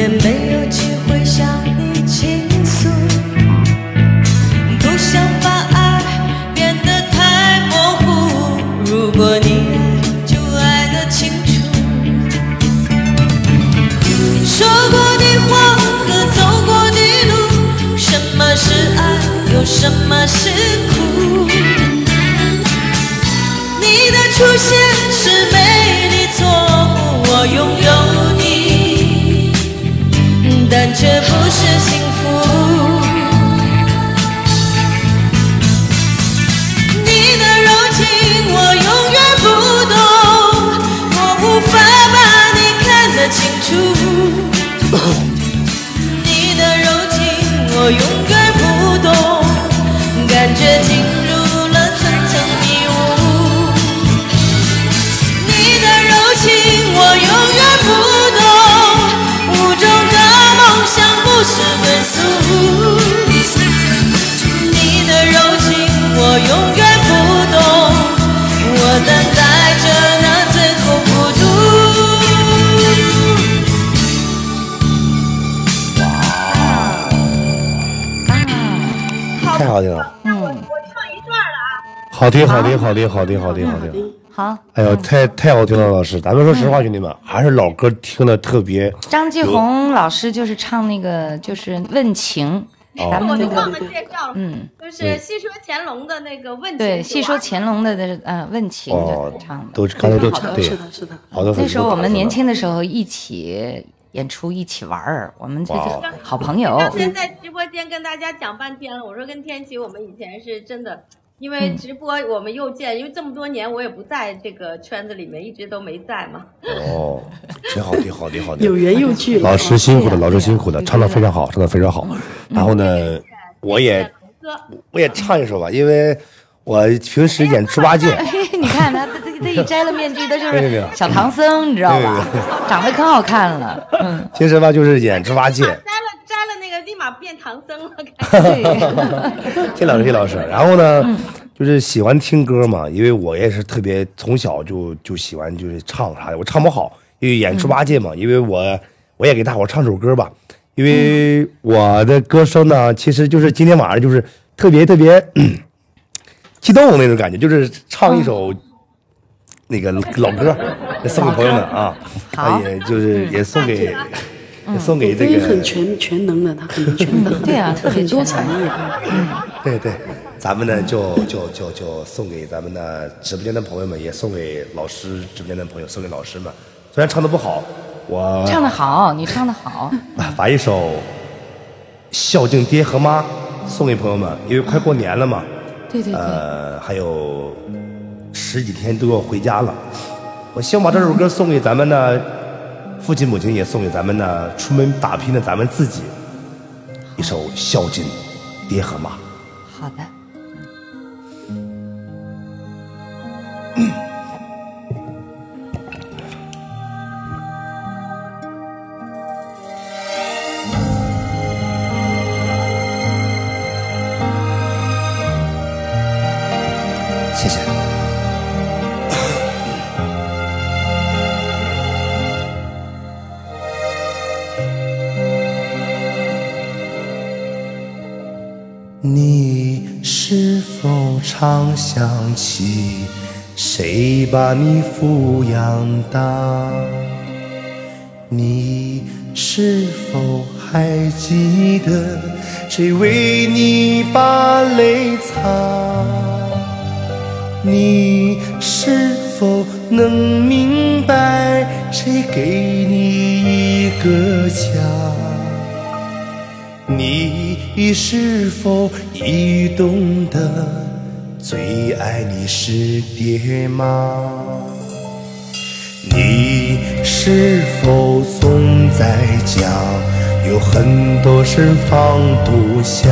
也没有机会向你倾诉，不想把爱变得太模糊。如果你爱，就爱得清楚。说过的话和走过的路，什么是爱，又什么是苦？你的出现是美丽错误，我拥有你，但却不是幸福。你的柔情我永远不懂，我无法把你看得清楚。你的柔情我永远不懂，感觉进入了层层迷雾。你的柔情我永远不懂，无中的梦想不是归宿。你的柔情我永远不懂，我等待着那最后孤独。 太好听了。 我唱一段了啊。 好听，好听，好听，好听，好听，好听。 好， 哎呦，太好听了，老师。咱们说实话，兄弟们，还是老歌听的特别。 张继红老师就是唱那个就是问情，咱们那个忘了介绍了，就是戏说乾隆的那个问情， 对，戏说乾隆的问情就唱的， 都刚才都唱，对， 是的，是的。 好多那时候我们年轻的时候一起演出，一起玩儿，我们这是好朋友。 刚才在直播间跟大家讲半天了，我说跟天琪我们以前是真的。因为直播我们又见，因为这么多年我也不在这个圈子里面，一直都没在嘛。 哦，真好听，好听，好听。 有缘又聚了。 老师辛苦的，老师辛苦的，唱的非常好，唱的非常好。然后呢，我也唱一首吧，因为我平时演猪八戒。 你看他一摘了面具，他就是小唐僧，你知道吧？长得可好看了。 平时吧就是演猪八戒。 摘了那个立马变唐僧了。 谢老师，谢老师。然后呢，就是喜欢听歌嘛，因为我也是特别从小就喜欢就是唱啥的，我唱不好，因为演猪八戒嘛，因为我也给大伙唱首歌吧，因为我的歌声呢，其实就是今天晚上就是特别激动那种感觉，就是唱一首那个老歌，送给朋友们啊，也就是也送给这个很全能的，他很全能， 对啊，特别很多才艺。 对，咱们呢就送给咱们的直播间的朋友们，也送给老师直播间的朋友，送给老师们。虽然唱的不好，我唱的好，你唱的好， 把一首《孝敬爹和妈》送给朋友们，因为快过年了嘛。 对， 还有10几天都要回家了，我希望把这首歌送给咱们的父亲母亲，也送给咱们的出门打拼的咱们自己，一首《孝敬爹和妈》。 好的。 谢谢。你是否常想起谁把你抚养大？你是否还记得谁为你把泪擦？你是否能明白谁给你一个家？你是否已懂得最爱你是爹妈？你是否总在讲有很多事放不下？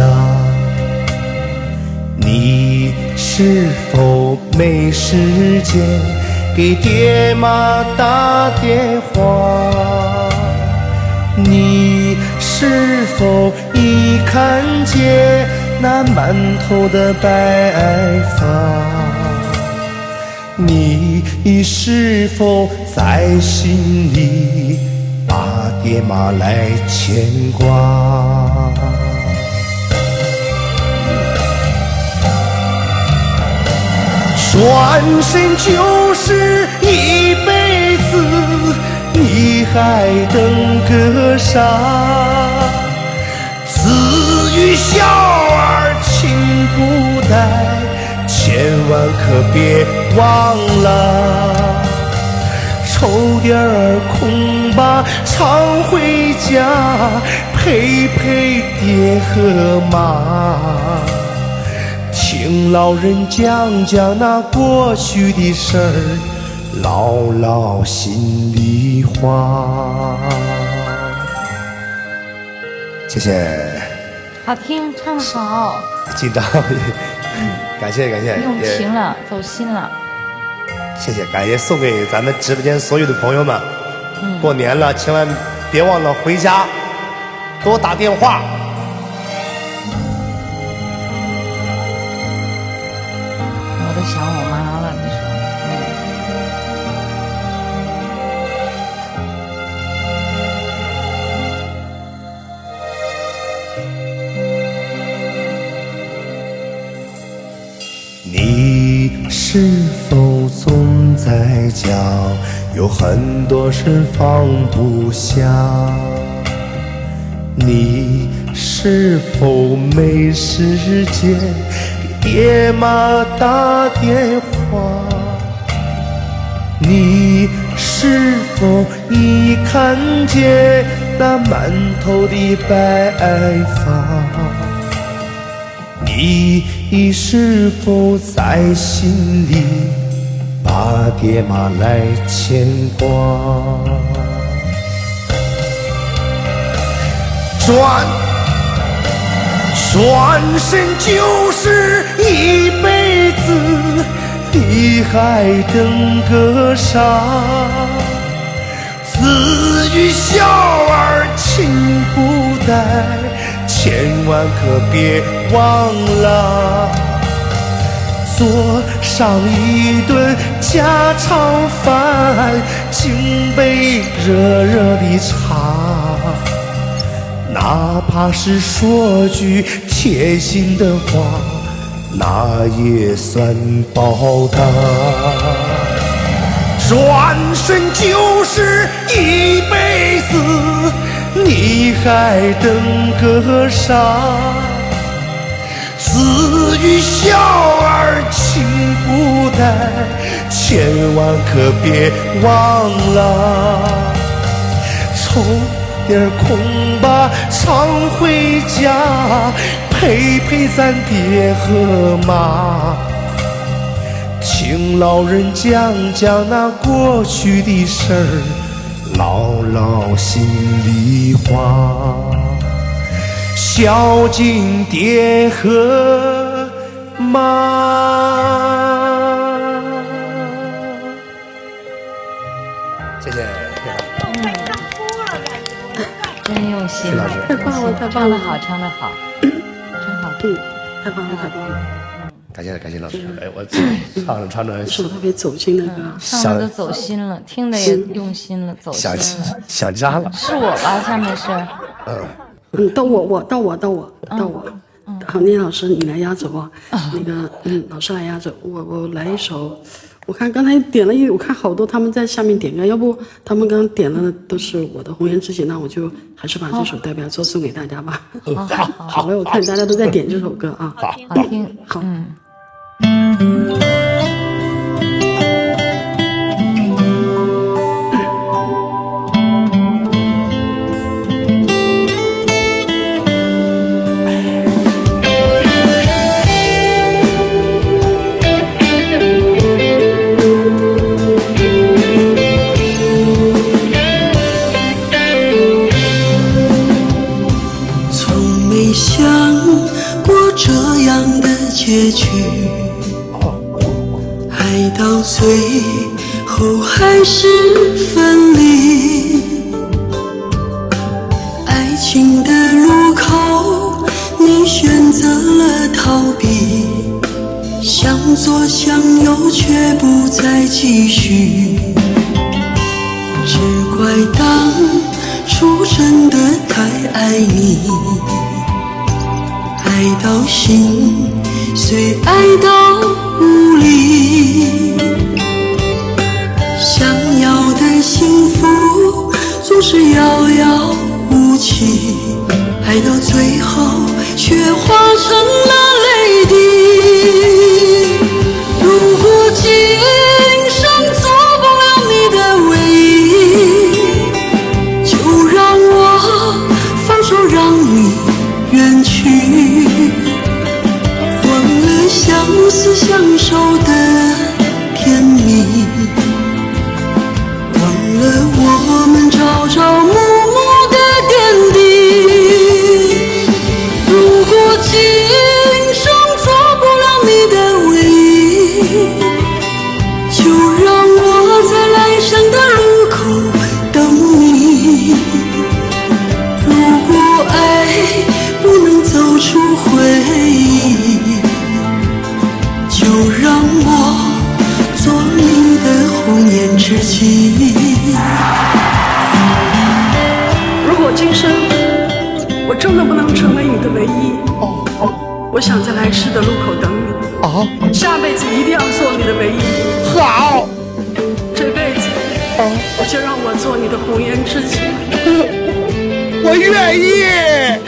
你是否没时间给爹妈打电话？你是否已看见那满头的白发？你是否在心里把爹妈来牵挂。转身就是一辈子，你还等个啥？子欲孝而亲不待，千万可别忘了。抽点儿空吧，常回家陪陪爹和妈。听老人讲讲那过去的事儿，唠唠心里话。谢谢， 好听，唱得好， 紧张，感谢感谢， 用情了，走心了。 谢谢，感谢送给咱们直播间所有的朋友们。过年了，千万别忘了回家多打电话。 我都想我妈了，你说。 你是否总在讲，有很多事放不下？你是否没时间给爹妈打电话？你是否已看见那满头的白发？你是否在心里把爹妈来牵挂？转身就是一辈子，你还等个啥？子欲孝而亲不待，千万可别忘了。做上一顿家常饭，敬杯热热的茶，哪怕是说句贴心的话，那也算报答。转身就是一辈子，你还等个啥？子欲孝而亲不待，千万可别忘了。抽点空吧，常回家陪陪咱爹和妈。听老人讲讲那过去的事儿，唠唠心里话。孝敬爹和妈。谢谢。 真用心， 太棒了，太棒了， 唱得好，唱得好，真好。 太棒了，太棒了。 感谢老师，哎，我唱着， 是我特别走心的歌， 唱的都走心了，听的也用心了，走心了， 想家了。 是我吧？下面是， 到我，好，聂老师你来压轴啊，那个老师来压轴，我来一首。我看刚才点了我看好多他们在下面点歌，要不他们刚刚点了的都是我的《红颜知己》，那我就还是把这首代表作送给大家吧。好了，我看大家都在点这首歌啊， 好听， 好。 结局，爱到最后还是分离。爱情的路口，你选择了逃避，向左向右却不再继续。只怪当初出真的太爱你，爱到心碎，爱到无力。想要的幸福总是遥遥无期，爱到最后却化成了泪滴。如果今生做不了你的唯一，就让我放手让你远去，忘了相思相守的甜蜜，忘了我们朝朝暮暮的点滴。如果今生做不了你的唯一，就让我在来生的路口等你。如果爱不能走出回忆，就让我做你的红颜知己。 如果今生我真的不能成为你的唯一，我想在来世的路口等你，下辈子一定要做你的唯一。 好， 这辈子就让我做你的红颜知己。 我愿意。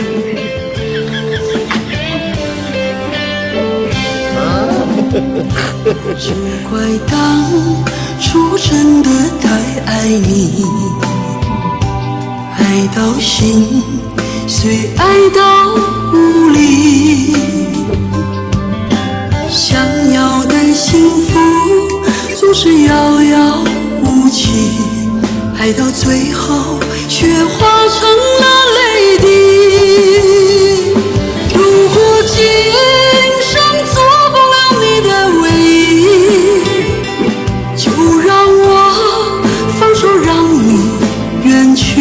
只怪当初真的太爱你，爱到心碎，爱到无力。想要的幸福总是遥遥无期，爱到最后却化成了泪滴。如果今生做不了你的唯一，就让我放手让你远去，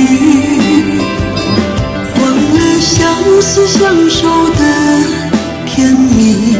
忘了相思相守的甜蜜，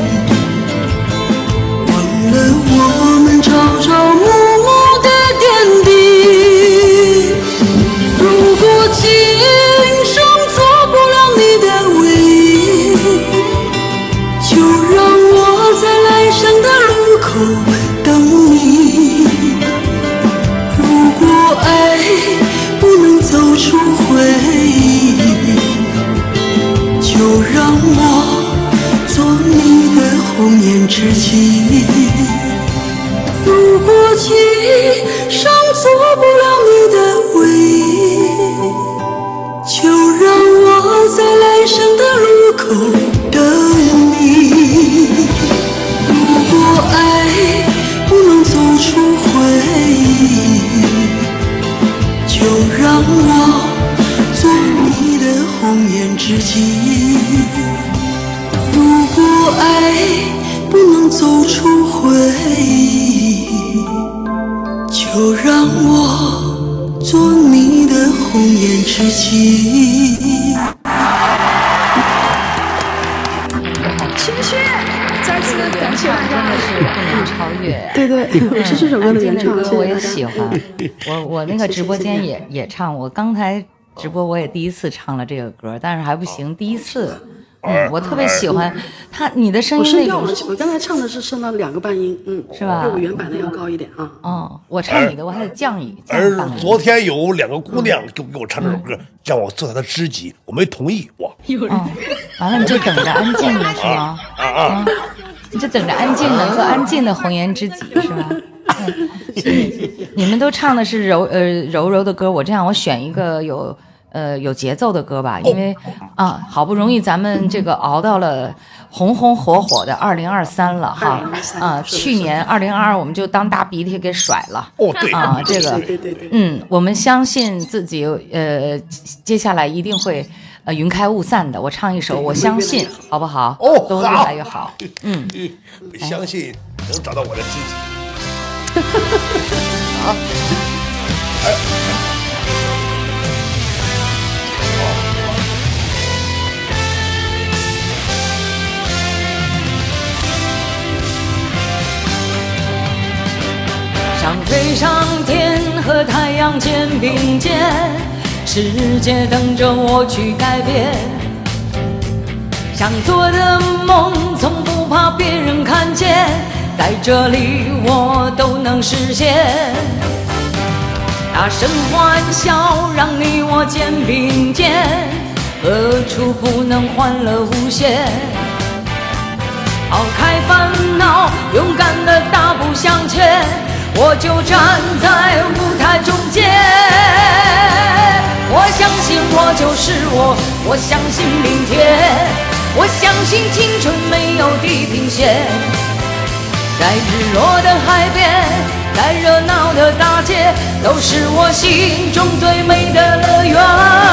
忘了我们朝朝暮暮的点滴。如果今生做不了你的唯一，就让我在来生的路口等你。如果爱不能走出回忆，就让我做你的红颜知己。如果今生做不了你的唯一，就让我在来生的路口等你。如果爱不能走出回忆，就让我做你的红颜知己。如果爱不能走出回忆，就让我做你的红颜知己。 谢谢，再次感谢大家。 真的是不能超越。 对对，是这首歌的原唱， 这个歌我也谢谢喜欢。我那个直播间也唱，我刚才直播我也第一次唱了这个歌，但是还不行，第一次。我特别喜欢你的声我音那种声调了，我刚才唱的是升了2个半音， 是吧比我原版的要高一点啊。 我唱你的我还得降而半音。 昨天有2个姑娘就给我唱这首歌，让我做她的知己，我没同意。哇， 完了你就等着安静了是吗？你就等着安静的做安静的红颜知己是吧？你们都唱的是柔柔的歌，我这样我选一个有节奏的歌吧，因为好不容易咱们这个熬到了红红火火的2023了哈，去年2022我们就当大鼻涕给甩了。 对这个对， 我们相信自己接下来一定会云开雾散的。我唱一首我相信好不好？都越来越好。 相信能找到我的知己。 想飞上天，和太阳肩并肩， 世界等着我去改变。想做的梦从不怕别人看见，在这里我都能实现。大声欢笑，让你我肩并肩，何处不能欢乐无限？抛开烦恼，勇敢地大步向前，我就站在舞台中间。我相信我就是我，我相信明天，我相信青春没有地平线。在日落的海边，在热闹的大街，都是我心中最美的乐园。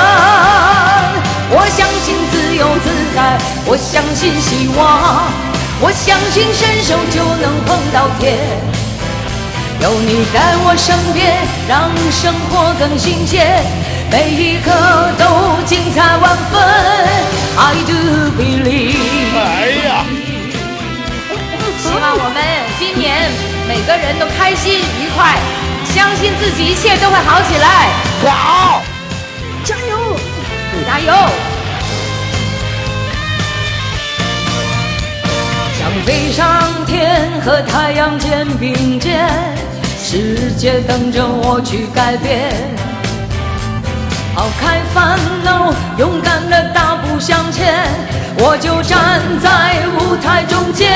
我相信自由自在，我相信希望，我相信伸手就能碰到天。有你在我身边，让生活更新鲜，每一刻都精彩万分。I do believe。 哎呀， 希望我们今年每个人都开心愉快，相信自己一切都会好起来。 好， 加油！ 加油！ 想飞上天，和太阳肩并肩，世界等着我去改变。抛开烦恼，勇敢地大步向前，我就站在舞台中间。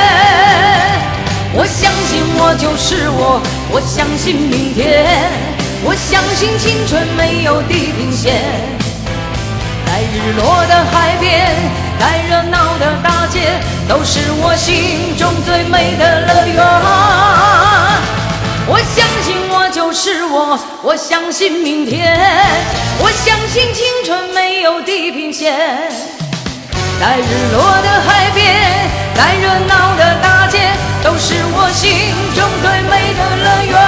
我相信我就是我，我相信明天，我相信青春没有地平线。在日落的海边，在热闹的大街，都是我心中最美的乐园。我相信我就是我，我相信明天，我相信青春没有地平线。在日落的海边，在热闹的大街，都是我心中最美的乐园。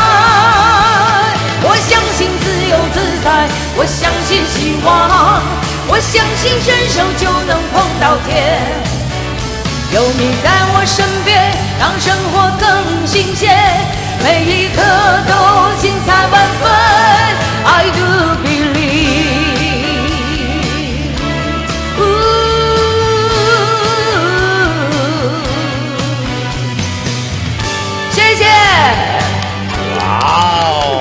我相信自由自在，我相信希望，我相信伸手就能碰到天。有你在我身边，让生活更新鲜，每一刻都精彩万分。I do believe。谢谢。 哇哦，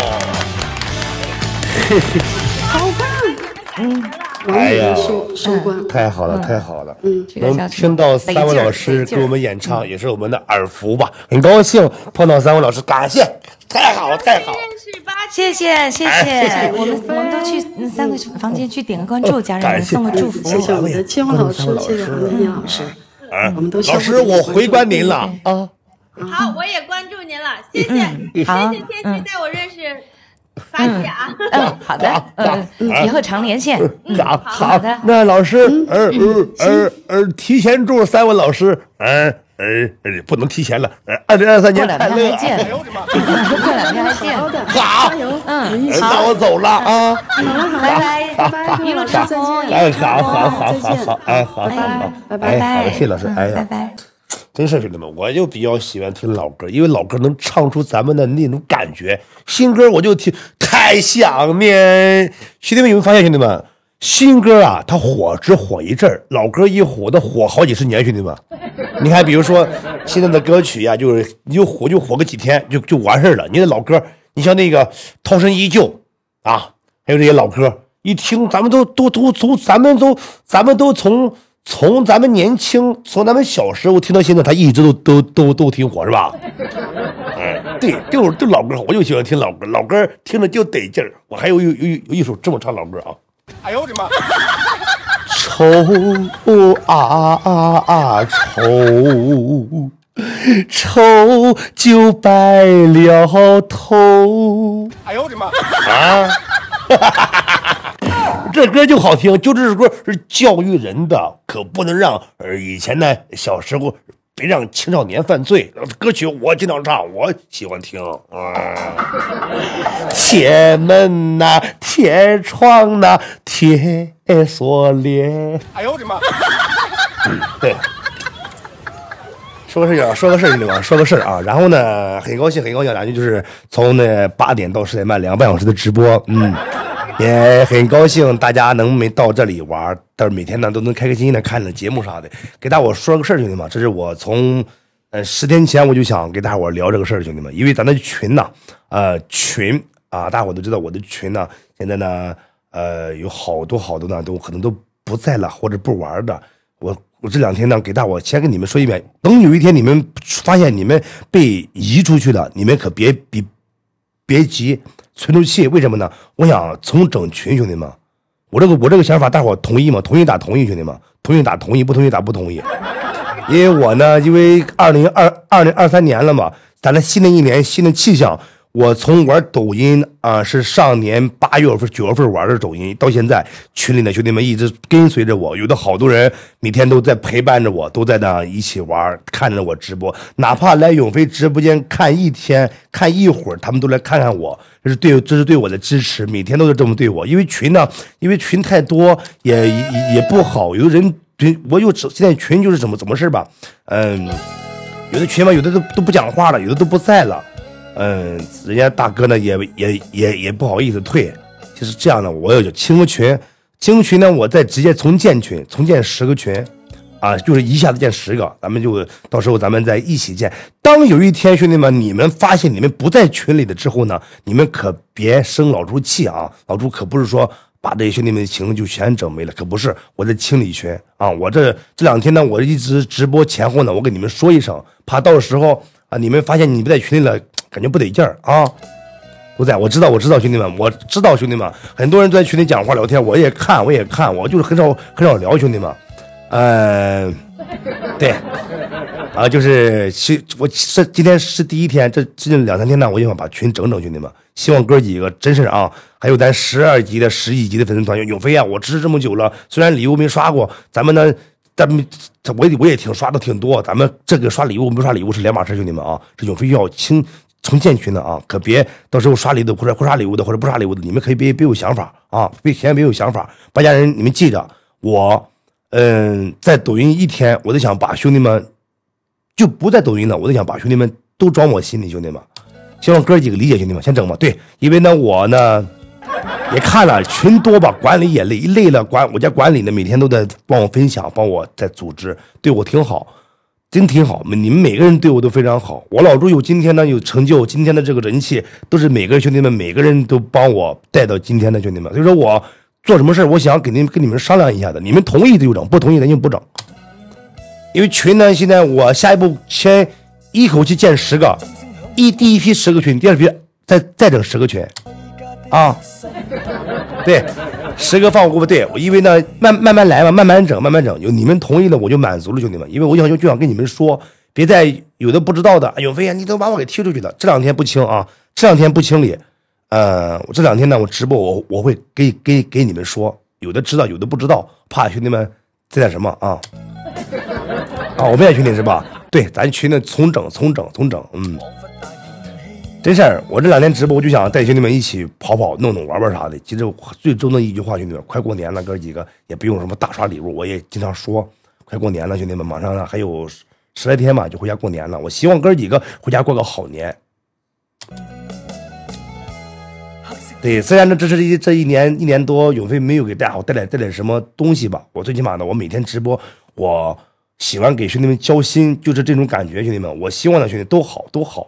好棒！完美的收官， 太好了，太好了。 这个能听到三位老师给我们演唱，也是我们的耳福吧。很高兴碰到三位老师，感谢，太好了，太好了。 谢谢谢谢，我们都去3个房间去点个关注，家人们送个祝福。 谢谢我们的金王老师，谢谢黄丽老师，我们都老师，我回关您了啊。 好，我也关注您了，谢谢，谢谢天琪带我认识发姐啊。 好的，以后常连线。 好的。 那老师，提前祝三位老师，不能提前了，2023年快乐。 过2天还见。过2天还见。 好， 加油！ 那我走了啊。 拜拜， 拜拜， 一路老师再顺风。 见。 哎，好， 拜拜， 拜拜， 好，谢谢老师，哎呀， 拜拜。 真是兄弟们，我就比较喜欢听老歌，因为老歌能唱出咱们的那种感觉。新歌我就听太想念。兄弟们有没有发现，兄弟们，新歌啊，它火只火一阵儿，老歌一火，它火好几十年。兄弟们，你看，比如说现在的歌曲呀，就是你就火个几天就完事儿了。你的老歌，你像那个《涛声依旧》啊，还有这些老歌，一听咱们都从咱们年轻，从咱们小时候听到现在，他一直都挺火，是吧？对，就老歌，我就喜欢听老歌，老歌听着就得劲儿。我还有一首这么唱老歌啊！哎呦我的妈！愁啊愁，愁就白了头。哎呦我的妈！啊！这歌就好听，就这首歌是教育人的，可不能让以前呢小时候别让青少年犯罪。歌曲我经常唱，我喜欢听。铁门呐，铁窗呐，铁锁链。哎呦我的妈！对。说个事儿，兄弟们，说个事儿啊。然后呢，很高兴，咱就是从那8点到10点半2个半小时的直播， 也很高兴大家能没到这里玩，但是每天呢都能开开心心的看着节目啥的。给大伙说个事儿，兄弟们，这是我从10天前我就想给大伙聊这个事儿，兄弟们，因为咱的群呢，大伙都知道我的群呢，现在呢，有好多呢都可能都不在了或者不玩的。我这2天呢，给大伙先跟你们说一遍，等有一天你们发现你们被移出去了，你们可别急。存住气，为什么呢？我想重整群，兄弟们，我这个想法，大伙同意吗？同意打同意，兄弟们，同意打同意，不同意打不同意。因为我呢，因为2023年了嘛，咱这新的一年新的气象，我从玩抖音是上年8月份9月份玩的抖音，到现在群里的兄弟们一直跟随着我，有的好多人每天都在陪伴着我，都在那一起玩，看着我直播，哪怕来永飞直播间看一天看一会儿，他们都来看看我，这是对我的支持，每天都是这么对我。因为群太多也不好，有的人现在群就是怎么事吧，有的群嘛，有的都不讲话了，有的都不在了。人家大哥呢也不好意思退，就是这样的。我要清个群呢，我再直接重建10个群，就是一下子建10个，咱们就到时候咱们再一起建。当有一天兄弟们，你们发现你们不在群里的之后呢，你们可别生老朱气啊！老朱可不是说把这些兄弟们的情就全整没了，可不是，我在清理群啊。我这2天呢，我一直直播前后呢，我跟你们说一声，怕到时候你们发现你不在群里了。感觉不得劲儿啊！不在，我知道兄弟们，很多人都在群里讲话聊天，我也看，我就是很少聊，兄弟们。对，就是我今天是第1天，这2、3天呢，我就想把群整，兄弟们。希望哥几个真是还有咱12级的、11级的粉丝团永飞我支持这么久了，虽然礼物没刷过，咱们呢。我也刷的挺多，咱们这个刷礼物不刷礼物是2码事，兄弟们这永飞要重建群的可别到时候刷礼物或者不刷礼物的或者不刷礼物的，你们可以别有想法别有想法。八家人，你们记着，我在抖音1天，我就想把兄弟们就不在抖音了，我就想把兄弟们都装我心里，兄弟们，希望哥几个理解，兄弟们，先整吧。对，因为呢我呢。也看了群多吧，管理也累了，我家管理呢每天都在帮我分享，帮我在组织，对我挺好，真挺好。你们每个人对我都非常好，我老朱有今天呢有成就，今天的这个人气都是每个兄弟们每个人都帮我带到今天的，兄弟们。所以说我做什么事我想跟你们商量一下的，你们同意的就整，不同意的就不整。因为群呢，现在我下一步先一口气建10个，第一批10个群，第二批再整10个群。对，10个放过对，我因为呢慢慢来嘛，慢慢整，有你们同意了我就满足了，兄弟们。因为我就想跟你们说，别再有的不知道的，永飞你都把我给踢出去了。这2天不清这2天不清理，我这2天呢我直播我会给你们说，有的知道有的不知道，怕兄弟们在什么我们也群里是吧？对，咱群呢重整，真事儿，我这2天直播，我就想带兄弟们一起跑弄玩啥的。其实最终的一句话，兄弟们，快过年了，哥几个也不用什么大刷礼物，我也经常说，快过年了，兄弟们，马上呢还有10来天吧，就回家过年了。我希望哥几个回家过个好年。对，虽然这是这一年多，永飞没有给大家带点什么东西吧，我最起码呢，我每天直播，我喜欢给兄弟们交心，就是这种感觉，兄弟们，我希望呢，兄弟都好。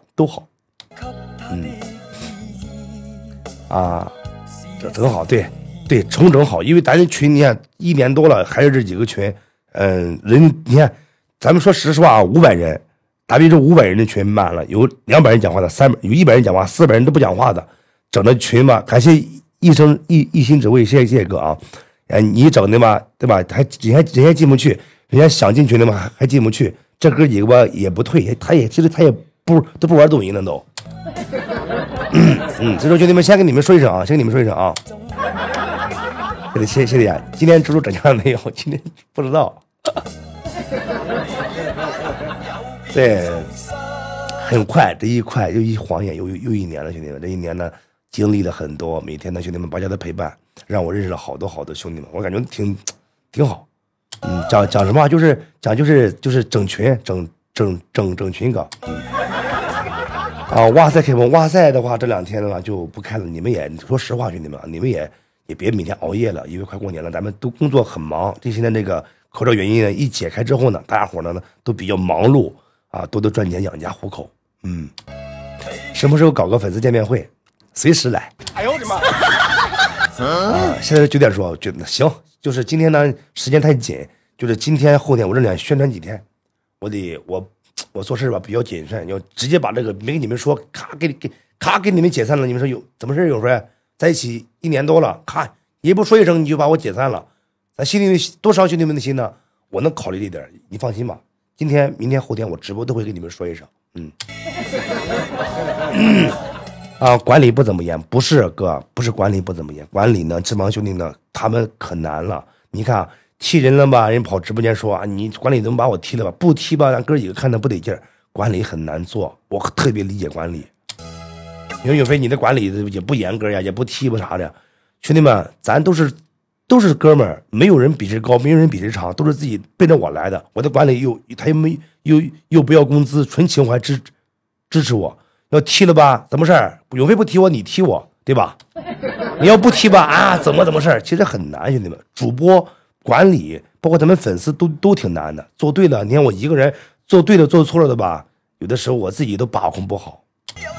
这整好，对，重整好，因为咱这群你看1年多了，还是这几个群，人你看，咱们说实话500人，大约这500人的群满了，有200人讲话的有100人讲话，400人都不讲话的，整的群吧，感谢一心只为，谢谢哥你整的吧，对吧？人家进不去，人家想进群的嘛还进不去，这哥几个吧也不退，其实他也都不玩抖音了都。所以说兄弟们，先跟你们说一声谢谢。今天猪猪整家没有，今天不知道。对，很快，这一晃眼又1年了，兄弟们，这1年呢经历了很多，每天呢兄弟们大家的陪伴，让我认识了好多兄弟们，我感觉挺好。讲什么就是整群，整群哥。哇塞，开播，哇塞的话，这2天的话就不开了。你们也说实话，兄弟们，你们也别每天熬夜了，因为快过年了，咱们都工作很忙。这现在这个口罩原因呢，一解开之后呢，大家伙呢都比较忙碌啊，都赚钱养家糊口。什么时候搞个粉丝见面会，随时来。哎呦我的妈！现在9点说，觉得行，就是今天呢时间太紧，就是今天后天我这俩宣传几天，我做事吧比较谨慎，要直接把这个没跟你们说，咔给你们解散了。你们说怎么事？有说在一起1年多了，咔也不说一声你就把我解散了，咱心里多伤兄弟们的心呢。我能考虑这点，你放心吧。今天、明天、后天我直播都会跟你们说一声。管理不怎么严，不是哥，不是管理不怎么严，管理呢，这帮兄弟呢，他们可难了。你看踢人了吧，人跑直播间说啊，你管理怎么把我踢了吧？不踢吧，咱哥几个看着不得劲儿。管理很难做，我特别理解管理。因为永飞你的管理也不严格呀，也不踢不啥的。兄弟们，咱都是哥们儿，没有人比谁高，没有人比谁长，都是自己奔着我来的。我的管理他又不要工资，纯情怀支持我。要踢了吧，怎么事儿？永飞不踢我，你踢我，对吧？你要不踢吧，啊，怎么事儿？其实很难，兄弟们，主播管理，包括咱们粉丝都挺难的。做对了，你看我一个人做对了，做错了的吧，有的时候我自己都把控不好。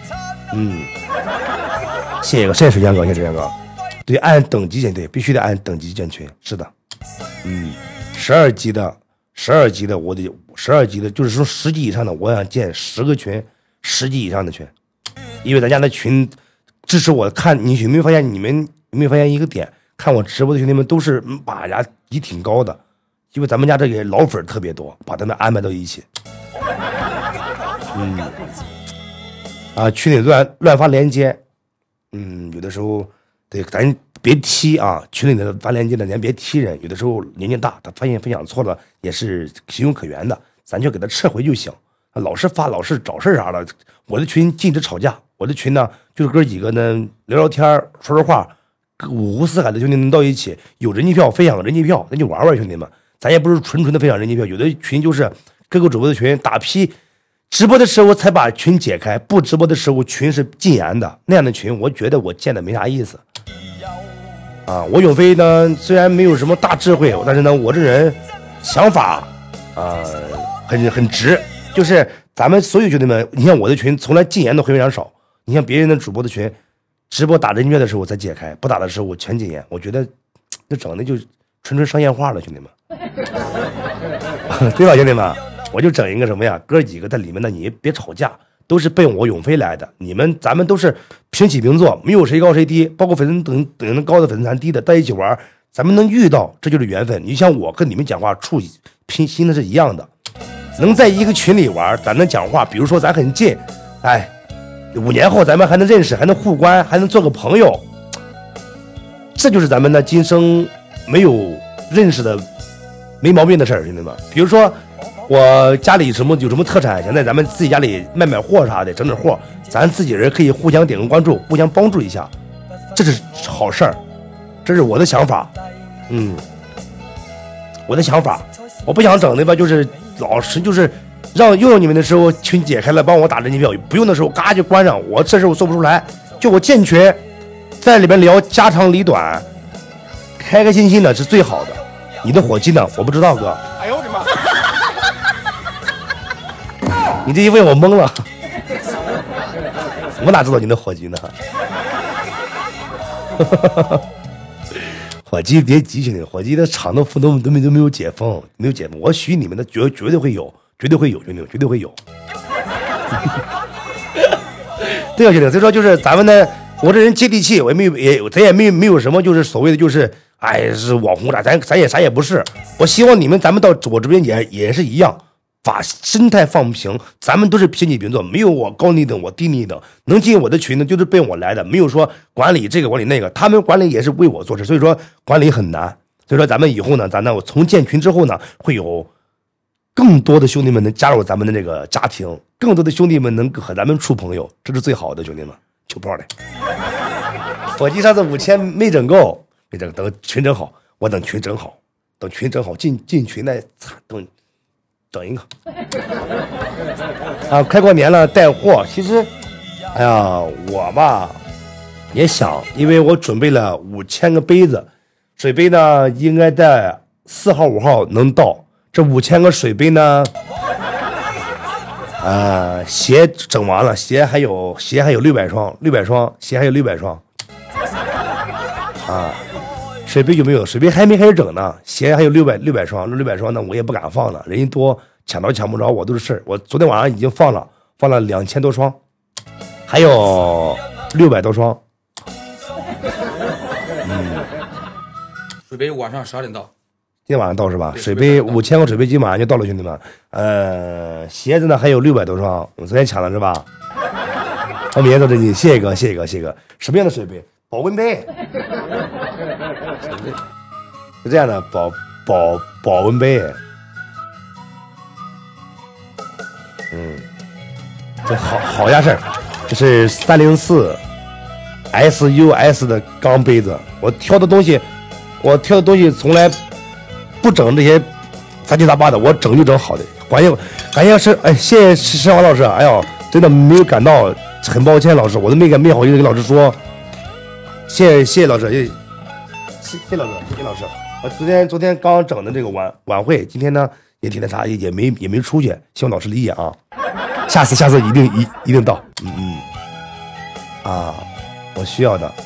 谢谢水江哥，谢谢水江哥。对，按等级建对，必须得按等级建群，是的。12级的，我得12级的，就是说10级以上的，我想建10个群，10级以上的群，因为咱家的群支持我。看你有没有发现，你们有没有发现一个点？看我直播的兄弟们都是把人家级挺高的，因为咱们家这个老粉特别多，把他们安排到一起。群里乱发链接，有的时候对咱别踢啊，群里的发链接的咱别踢人，有的时候年纪大，他发现分享错了也是情有可原的，咱就给他撤回就行。老是发老是找事啥的，我的群禁止吵架，我的群呢就是哥几个呢聊聊天说话，五湖四海的兄弟们到一起，有人气票分享人气票，咱就玩玩兄弟们，咱也不是纯的分享人气票，有的群就是各个主播的群打批。直播的时候才把群解开，不直播的时候群是禁言的，那样的群我觉得我建的没啥意思我永飞呢虽然没有什么大智慧，但是呢我这人想法很直，就是咱们所有兄弟们，你像我的群从来禁言的会非常少，你像别人的主播的群直播打人虐的时候我才解开，不打的时候我全禁言，我觉得这整的就纯商业化了，兄弟们对吧兄弟们？我就整一个什么呀，哥几个在里面呢，你别吵架，都是奔我永飞来的，咱们都是平起平坐，没有谁高谁低，包括粉丝等高的粉丝团低的在一起玩，咱们能遇到这就是缘分。你像我跟你们讲话处拼心的是一样的，能在一个群里玩，咱能讲话，比如说咱很近，5年后咱们还能认识，还能互关，还能做个朋友，这就是咱们的今生没有认识的没毛病的事儿，兄弟们。比如说我家里有什么特产，想在咱们自己家里卖货啥的，整货，咱自己人可以互相点个关注，互相帮助一下，这是好事儿，这是我的想法。我的想法，我不想整的吧，就是老是就是用你们的时候群解开了，帮我打人气票，不用的时候嘎就关上，我这事我做不出来，就我建群在里边聊家长里短，开开心心的是最好的。你的火鸡呢？我不知道哥。哎呦我的妈！你这一问我懵了，我哪知道你的火鸡呢？火鸡别急，兄弟，火鸡的厂都没有解封，我许你们的绝对会有，兄弟，绝对会有。对啊，兄弟，所以说就是咱们呢，我这人接地气，咱也没有什么就是所谓的就是是网红啥，咱也啥也不是。我希望你们咱们到我这边也是一样。把心态放平，咱们都是平起平坐，没有我高你等，我低你等。能进我的群呢，就是奔我来的，没有说管理这个管理那个，他们管理也是为我做事，所以说管理很难。所以说咱们以后呢，我从建群之后呢，会有更多的兄弟们能加入咱们的这个家庭，更多的兄弟们能和咱们处朋友，这是最好的，兄弟们，求泡的。火鸡上次5000没整够，等群整好，我等群整好，进群来等一个开过年了带货，其实我吧也想，因为我准备了5000个杯子，水杯呢应该在4号5号能到。这5000个水杯呢，鞋整完了，鞋还有600双，600双，鞋还有600双。啊，水杯有没有？水杯还没开始整呢，鞋还有600双，那600双呢我也不敢放了，人多抢到抢不着，我都是事儿。我昨天晚上已经放了2000多双，还有600多双。 水杯晚上12点到， 今天晚上到是吧？水杯5000个水杯今晚上就到了，兄弟们。鞋子呢还有600多双，我昨天抢了是吧？好，明天到这里，谢谢哥。什么样的水杯？保温杯。是这样的，保温杯。这好家事儿，这是304 SUS 的钢杯子。我挑的东西从来不整这些杂七杂八的，我整就整好的。感谢是谢谢申华老师，哎呦，真的没有赶到，很抱歉老师，我都没好意思跟老师说。谢谢老师，谢谢老师。我昨天刚整的这个晚会，今天呢也挺那啥，也没出去，希望老师理解啊。下次一定到，我需要的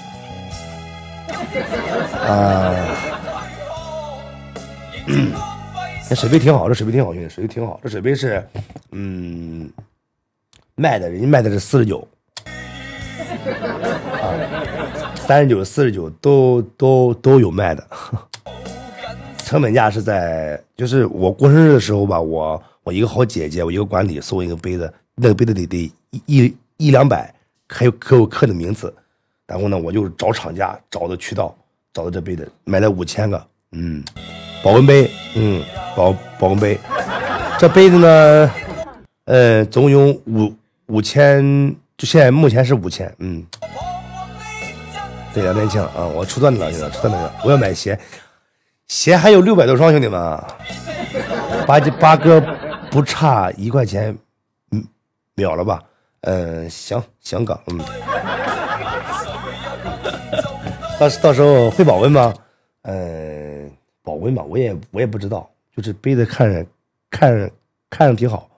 这水杯挺好，兄弟，水杯挺好，这水杯是卖的，人家卖的是49。39、49都有卖的，成本价是在，就是我过生日的时候吧，我一个好姐姐，我一个管理送我一个杯子，那个杯子得100-200，可有客的名字，然后呢，我就找厂家，找的渠道，找的这杯子，买了5000个，保温杯，保温杯，这杯子呢，总有5000，就现在目前是5000，对呀，年轻啊！我出段子了，现在出段子了。我要买鞋，鞋还有600多双，兄弟们，八哥不差1块钱，秒了吧？行哥，到时候会保温吗？保温吧，我也不知道，就是杯子看着挺好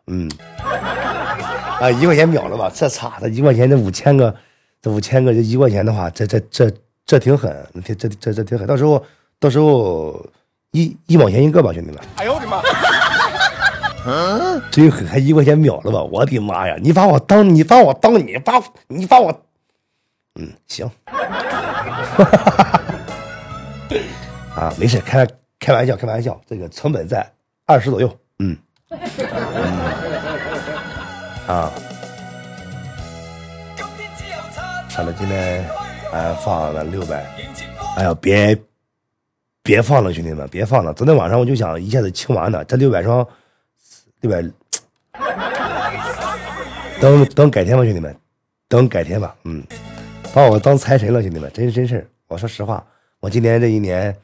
，1块钱秒了吧？这1块钱，这5000个，这1块钱的话，这挺狠，这挺狠。到时候1毛钱一个吧，兄弟们。哎呦我的妈！真狠，还1块钱秒了吧？我的妈呀！你把我当行。没事，开玩笑，这个成本在20左右，上了今天放了600，哎呀别放了，兄弟们别放了。昨天晚上我就想一下子清完的，这600双，600，等改天吧，兄弟们，等改天吧，把我当财神了，兄弟们，真事。我说实话，我今年这一年，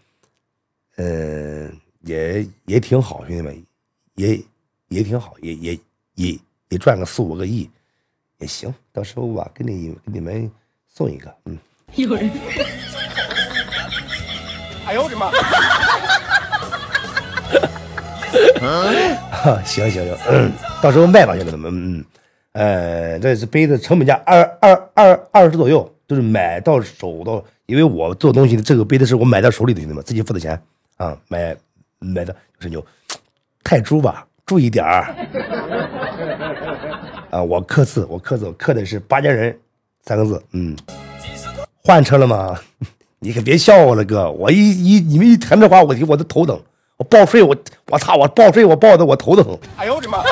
也挺好，兄弟们，也挺好，也赚个4-5个亿，也行。到时候吧，给你们送一个， 有人。 哎呦我的妈！行，到时候卖吧，兄弟们，这是杯子成本价20左右，就是买到手到，因为我做东西的这个杯子是我买到手里的，兄弟们自己付的钱啊，买的就是牛，太猪吧，注意点儿啊！我刻字，我刻的是8家人3个字，换车了吗？你可别笑我了，哥！你们一谈这话，我都头疼。我报税，我操！我报税，我报的我头疼。哎呦我的妈！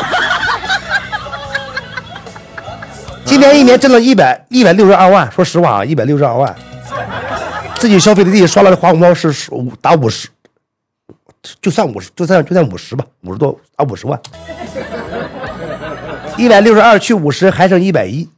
今年一年挣了162万，说实话啊，162万。自己消费的地刷了花红包是打50，就算50吧，50多打50万。162去50还剩110。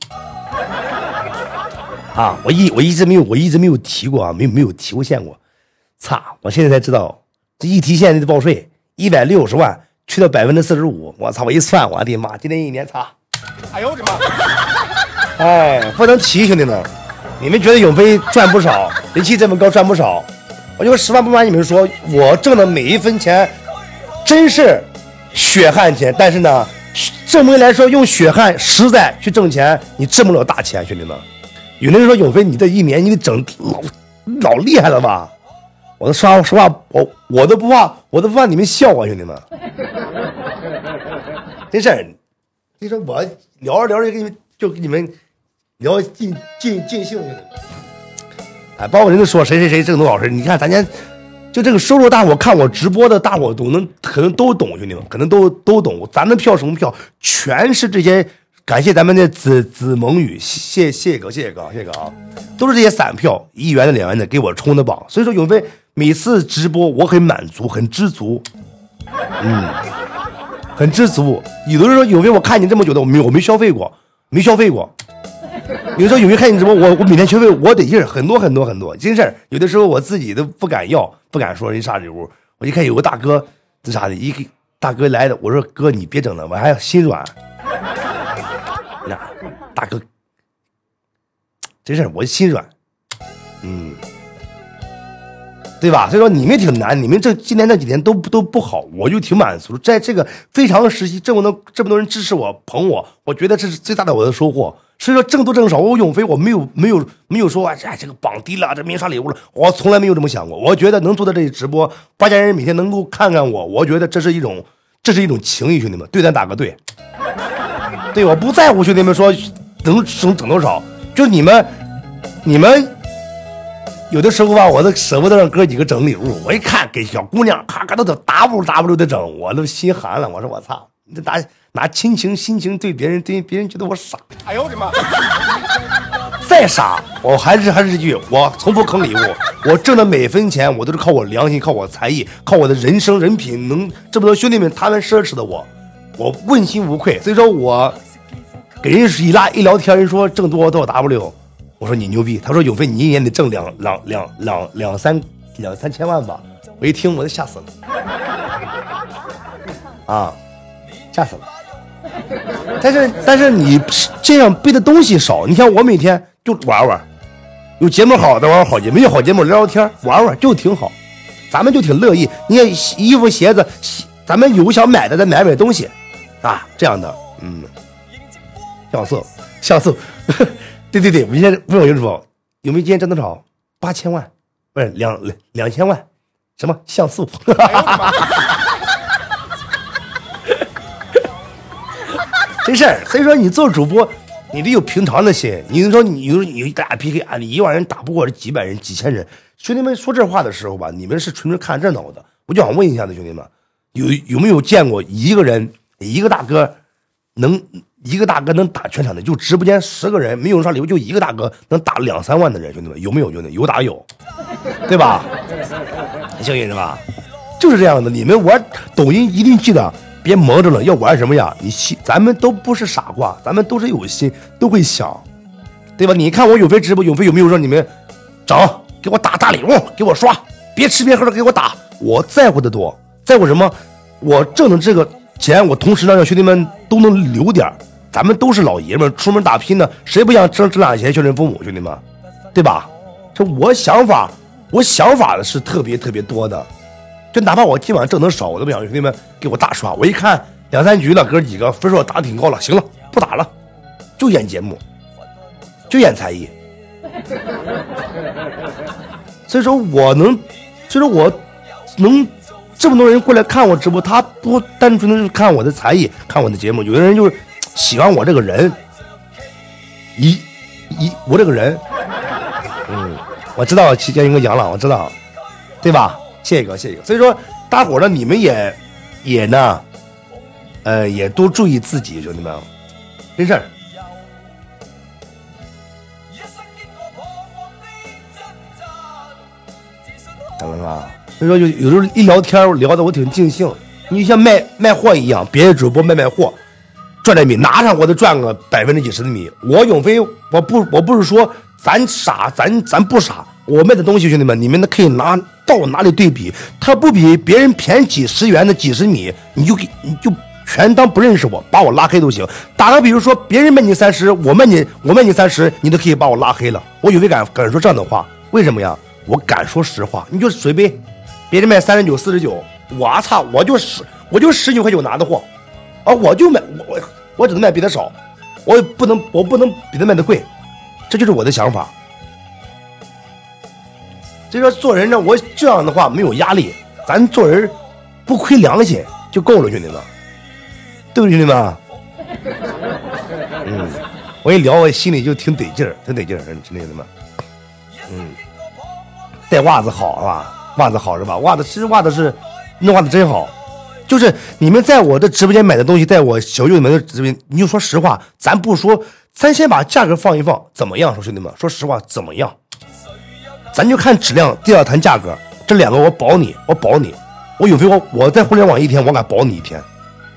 啊，我一直没有提过啊，没有提过现过，操！我现在才知道，这一提现就得报税，160万去到45%，我操！我一算，我的妈！今年一年，操！哎呦我的妈！哎，不能提，兄弟们， 你们觉得永飞赚不少，人气这么高赚不少，我就实话不瞒你们说，我挣的每一分钱真是血汗钱，但是呢，正规来说用血汗实在去挣钱，你挣不了大钱，兄弟们。有的人说永飞你这一年你整老厉害了吧？我都说实话，我都不怕你们笑话，兄弟们。真事儿，你说我聊着跟你们聊尽兴，兄弟们。哎，包括人都说谁挣多少事，你看咱家就这个收入大伙看我直播的大伙可能都懂，兄弟们可能都懂。咱的票什么票，全是这些。感谢咱们的子萌语，谢谢哥啊，都是这些散票，1元的2元的给我冲的榜。所以说永飞每次直播我很满足，很知足，很知足。有的人说永飞我看你这么久的我没消费过，有的时候永飞看你直播我每天消费我得劲很多，真事儿。有的时候我自己都不敢要，不敢说人啥礼物。我一看有个大哥这啥的，一个大哥来的，我说哥你别整了，我还心软。那大哥，真是我心软，对吧？所以说你们挺难，你们今年这几年都不好，我就挺满足。在这个非常时期，这么多人支持我捧我，我觉得这是最大的我的收获。所以说挣多挣少，我永飞我没有说哎这个榜低了，这没刷礼物了，我从来没有这么想过。我觉得能做到这里直播，8000人每天能够看看我觉得这是一种情谊，兄弟们，对咱打个对。对，我不在乎兄弟们说能整多少，就你们有的时候吧，我都舍不得让哥几个整礼物。我一看给小姑娘咔都 W 的整，我都心寒了。我说我操，你这拿心情对别人觉得我傻。哎呦我的妈！再傻，我还是这句，我从不坑礼物。我挣的每分钱，我都是靠我良心，靠我才艺，靠我的人生人品，能这么多兄弟们他们奢侈的我问心无愧。所以说我给人一聊天，人说挣多少 W， 我说你牛逼。他说永飞你一年得挣两三千万吧。我一听我就吓死了，啊，吓死了。但是你这样背的东西少，你看我每天就玩，有节目好的玩好节目，没有好节目聊天玩就挺好，咱们就挺乐意。你看衣服鞋子，咱们有想买的再买东西啊，这样的，像素，对，我们现在问我有什么？有没有今天挣多少？8000万，不是2000万，什么像素？真事儿。所以说你做主播，你得有平常的心。你说你打 PK 啊，你1万人打不过这几百人、几千人。兄弟们说这话的时候吧，你们是纯看热闹的。我就想问一下子兄弟们，有没有见过一个大哥能打全场的？就直播间10个人没有人刷礼物，就一个大哥能打2、3万的人，兄弟们有没有？兄弟有打有，对吧？幸运是吧？就是这样的。你们玩抖音一定记得别蒙着了，要玩什么呀？咱们都不是傻瓜，咱们都是有心，都会想，对吧？你看我永飞直播，永飞有没有说你们整给我打大礼物，给我刷，别吃别喝的给我打？我在乎的多，在乎什么？我挣的这个钱，我同时让兄弟们都能留点。咱们都是老爷们，出门打拼的，谁不想挣俩钱孝顺父母，兄弟们，对吧？这我想法的是特别多的。就哪怕我今晚挣得少，我都不想兄弟们给我大刷。我一看2、3局了，哥几个分数打得挺高了，行了，不打了，就演节目，就演才艺。所以说我能这么多人过来看我直播，他不单纯的是看我的才艺，看我的节目，有的人就是喜欢我这个人，我这个人，我知道齐建一个杨朗，我知道，对吧？谢谢哥。所以说大伙呢，你们也呢，也多注意自己，兄弟们，真事儿。懂了吧？所以说有时候一聊天聊的我挺尽兴，你像卖货一样，别的主播卖货赚点米，拿上我都赚个几十的米。我永飞，我不是说咱傻，咱不傻。我卖的东西，兄弟们，你们可以拿到哪里对比，它不比别人便宜几十元的几十米，你就全当不认识我，把我拉黑都行。打个比如说，别人卖你30，我卖你30，你都可以把我拉黑了。我有没敢说这样的话？为什么呀？我敢说实话。你就水杯，别人卖39、49，我操，我就19块9拿的货，啊，我就卖我只能卖比他少，我不能比他卖的贵，这就是我的想法。所以说做人呢，我这样的话没有压力，咱做人不亏良心就够了，兄弟们。对不对，兄弟们？我一聊，我心里就挺得劲儿，兄弟们。带袜子好是吧？袜子好是吧？其实袜子真好。就是你们在我的直播间买的东西，在我小舅子们的直播间，你就说实话，咱不说，咱先把价格放一放，怎么样？说兄弟们，说实话怎么样？咱就看质量，第二谈价格，这2个我保你，我永飞我在互联网一天，我敢保你1天。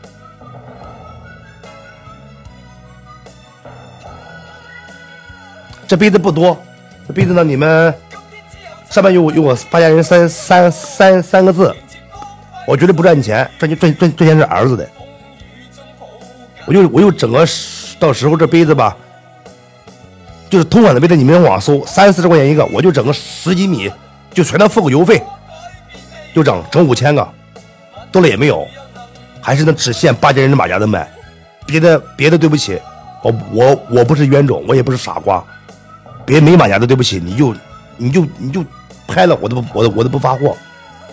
这杯子不多，这杯子呢，你们上面有我发家人三个字，我绝对不赚钱，赚钱是儿子的。我就整个到时候这杯子吧，就是同款的杯子，你们网搜30-40块钱一个，我就整个10几米，就全都付个邮费，就整5000个，多了也没有，还是那只限巴家人的马甲的买，别的对不起，我不是冤种，我也不是傻瓜。别没马甲的，对不起，你就拍了，我都不发货。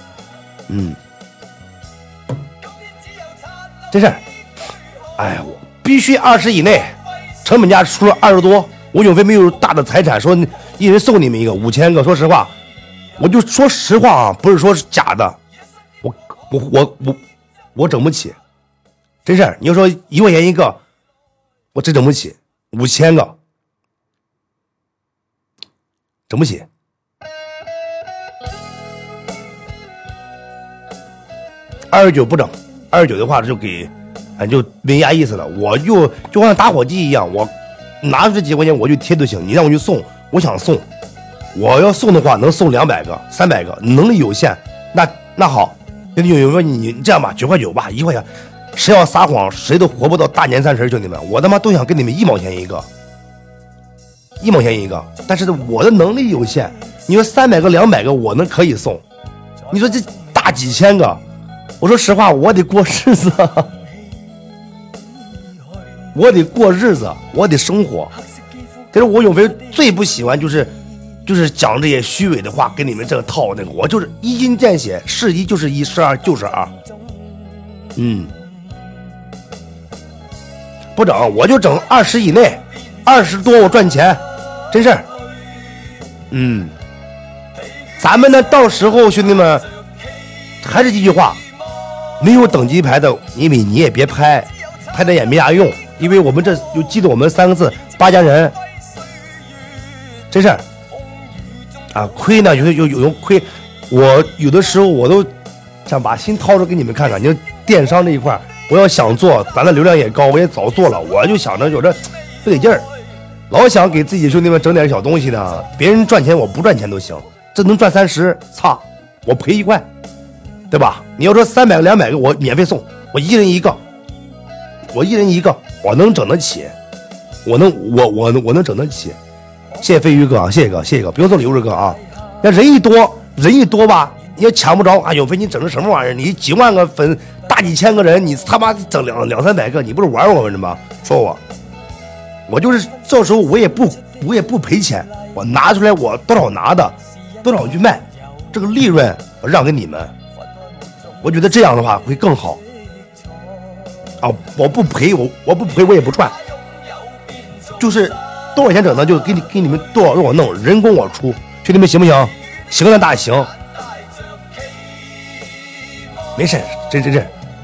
真是，哎呀，我必须20以内，成本价出了20多，我永飞没有大的财产，说一人送你们一个5000个。说实话，我就说实话啊，不是说是假的，我整不起，真是。你要说1块钱一个，我真整不起，5000个。整不起，29不整，29的话就给，就没啥意思了。我就像打火机一样，我拿出这几块钱我就贴就行。你让我去送，我想送，我要送的话能送200个、300个，能力有限，那好，有说你这样吧，9块9吧，1块钱，谁要撒谎，谁都活不到大年30，兄弟们，我他妈都想跟你们1毛钱一个。1毛钱一个，但是我的能力有限。你说300个、200个，我可以送。你说这大几千个，我说实话，我得过日子，我得生活。可是我永飞最不喜欢就是讲这些虚伪的话，给你们这个套那个，我就是一针见血，是1就是1，是2就是2。不整我就整20以内，20多我赚钱。真事儿，咱们呢，到时候兄弟们，还是这句话，没有等级牌的，因为你也别拍的也没啥用，因为我们这就记得我们3个字，8家人，真事儿，啊，亏呢有亏，我有的时候我都想把心掏出给你们看看，你说电商这一块，我要想做，咱的流量也高，我也早做了，我就想着有这不得劲儿。老想给自己兄弟们整点小东西呢，别人赚钱我不赚钱都行，这能赚30，操，我赔1块，对吧？你要说300个、200个，我免费送，我一人一个，我能整得起，我能整得起。谢谢飞鱼哥啊，谢谢哥，不用送礼物哥啊。那人一多吧，你也抢不着啊。永飞，你整成什么玩意儿？你几万个粉，大几千个人，你他妈整200-300个，你不是玩我们吗？说我就是这时候我也不赔钱，我拿出来我多少拿的，多少去卖，这个利润我让给你们，我觉得这样的话会更好。啊，我不赔我也不赚，就是多少钱整的就给你们多少让我弄，人工我出，兄弟们行不行？行，那大行，没事，真，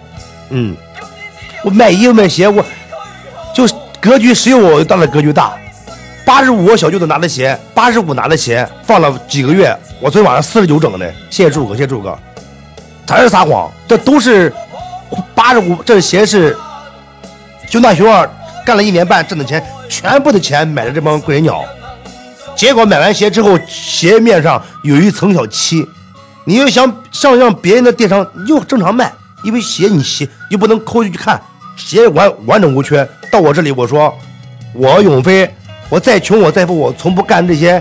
我卖衣服卖鞋，我就。格局谁有我当的格局大，85小舅子拿的鞋，85拿的鞋放了几个月，我昨天晚上49整的，谢谢柱哥，咱是撒谎，这都是85，这鞋是熊大熊二干了1年半挣的钱，全部的钱买的这帮贵人鸟，结果买完鞋之后，鞋面上有一层小漆，你又想让别人的电商你就正常卖， 因为鞋你不能抠进去看，鞋完整无缺。到我这里，我说我永飞，我再穷我再富，我从不干这些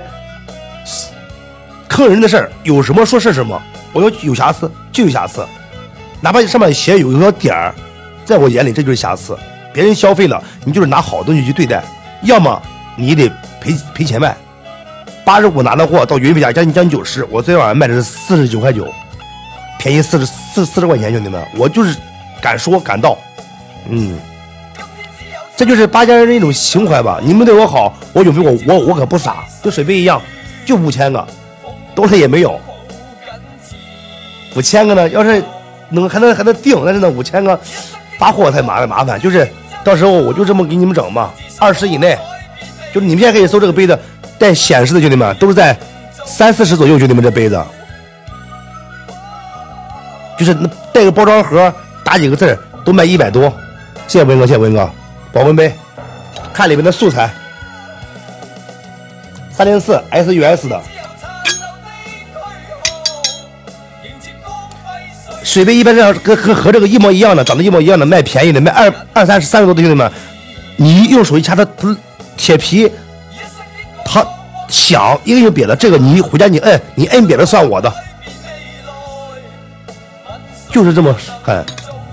坑人的事儿，有什么说是什么。我要有瑕疵就有瑕疵，哪怕上面鞋有一个点儿，在我眼里这就是瑕疵。别人消费了，你就是拿好东西去对待，要么你得赔钱卖。85拿的货到云飞家将近90，我昨天晚上卖的是49.9块，便宜40块钱，兄弟们，我就是敢说敢道，这就是八家人的一种情怀吧。你们对我好，我永飞我可不傻，跟水杯一样，就5000个，多了也没有。5000个呢，要是还能定，但是呢5000个发货太麻烦，就是到时候我就这么给你们整吧，20以内，就是你们现在可以搜这个杯子。带显示的兄弟们都是在30-40左右，兄弟们这杯子就是带个包装盒，打几个字都卖100多。谢谢文哥，谢谢文哥，保温杯，看里面的素材，304 SUS 的水杯，一般这和这个一模一样的，长得一模一样的，卖便宜的，卖30多的兄弟们，你用手一掐它铁皮。它响一个就瘪了，这个你回家你摁瘪了算我的，就是这么狠。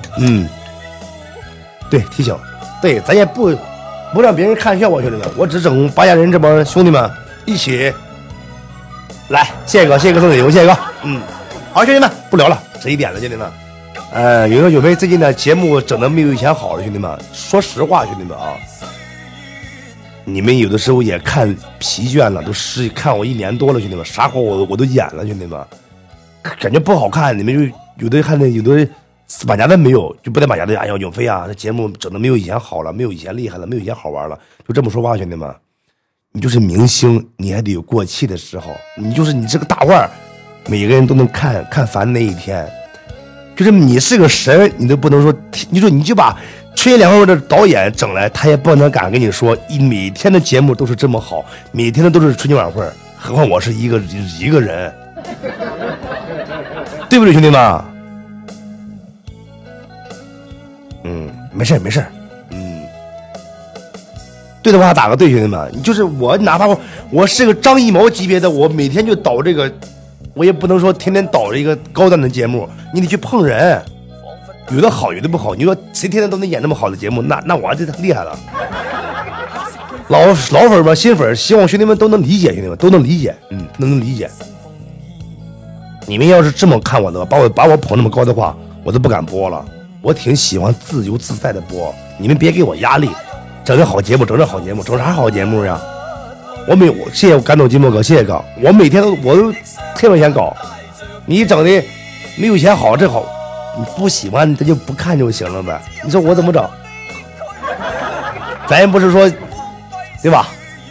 对，提醒，对，咱也不让别人看笑话，兄弟们，我只整八家人这帮兄弟们一起来，谢谢哥送礼物，谢谢哥。好，兄弟们不聊了，11点了，兄弟们。有有飞最近的节目整的没有以前好了，兄弟们，说实话，兄弟们啊。你们有的时候也看疲倦了，都看我1年多了，兄弟们，啥活我都演了，兄弟们，感觉不好看。你们就有的看的，有的板夹的没有，就不带板夹的。哎呀，永飞啊，这节目整的没有以前好了，没有以前厉害了，没有以前好玩了，就这么说话，兄弟们，你就是明星，你还得有过气的时候，你这个大腕，每个人都能看烦那一天。就是你是个神，你都不能说，你就把春节联欢会的导演整来，他也不能敢跟你说，每天的节目都是这么好，每天的都是春节晚会，何况我是一个人，对不对，兄弟们？没事，对的话打个对，兄弟们，就是我，哪怕我是个张艺谋级别的，我每天就导这个。我也不能说天天导着一个高档的节目，你得去碰人，有的好有的不好。你说谁天天都能演那么好的节目，那我这厉害了。老粉吧，新粉，希望兄弟们都能理解，兄弟们都能理解，都能理解。你们要是这么看我的，把我捧那么高的话，我都不敢播了。我挺喜欢自由自在的播，你们别给我压力，整个好节目，整啥好节目呀？我谢谢感动金墨哥，谢谢哥。我每天我都特别想搞，你整的没有以前好，这好，你不喜欢咱就不看就行了呗。你说我怎么整？咱也不是说，对吧？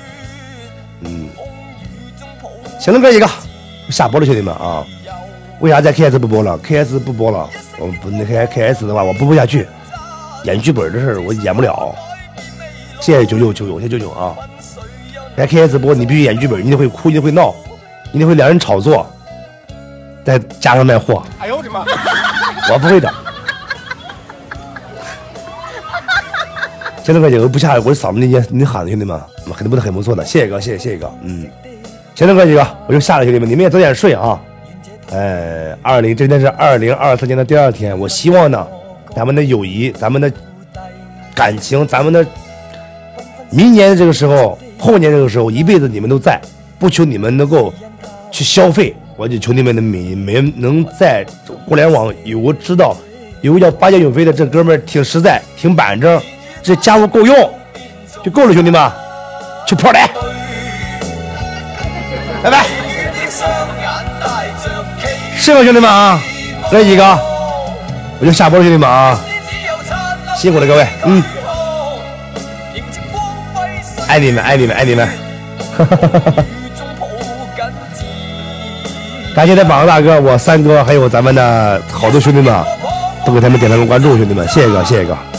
行了，哥几个，下播了，兄弟们啊！为啥在 KS 不播了 ？KS 不播了，我不那 KS 的话，我播下去，演剧本的事我演不了。谢谢9999，谢谢99啊！在 KS 播，你必须演剧本，你得会哭，你得会闹，你得会两人炒作，再加上卖货。哎呦我的妈！我不会的。现在哥几个不下来，我嗓子你喊的兄弟们，肯定很不错的，谢谢哥，谢谢哥，现在哥几个，我就下了，兄弟们，你们也早点睡啊。今天是2023年的第2天，我希望呢，咱们的友谊，咱们的感情，咱们的明年这个时候。后年这个时候，一辈子你们都在，不求你们能够去消费，我就求你们能在互联网有个知道，有个叫八家永飞的这哥们儿挺实在，挺板正，这家伙够用就够了，兄弟们，去破雷，拜拜，是吗，兄弟们啊，来几个，我就下播了，兄弟们啊，辛苦了各位，爱你们，爱你们，爱你们！感谢在榜上大哥，我三哥，还有咱们的好多兄弟们，都给他们点了个关注，兄弟们，谢谢哥，谢谢哥。